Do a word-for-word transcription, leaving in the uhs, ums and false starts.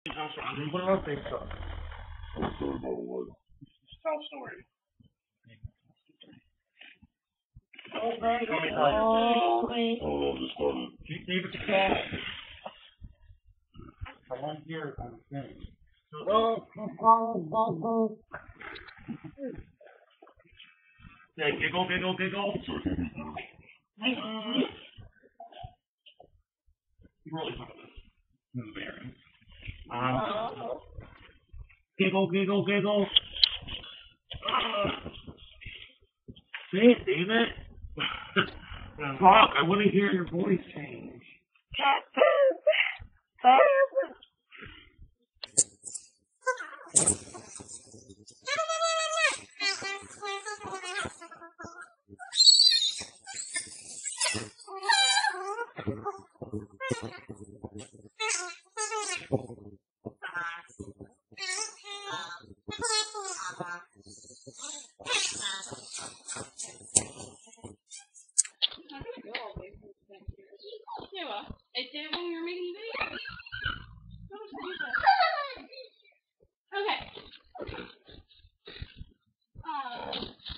I'm gonna put it on Facebook. Just tell a story. Okay, okay. Oh, just started. Keep it to cat. Someone here on the thing. Yeah, giggle, giggle, giggle. You really want this. Move, Erin. Um, giggle, giggle, giggle. Say it, David. Fuck, I want to hear your voice change. Yeah, well, it did when we were making videos. Okay. Uh,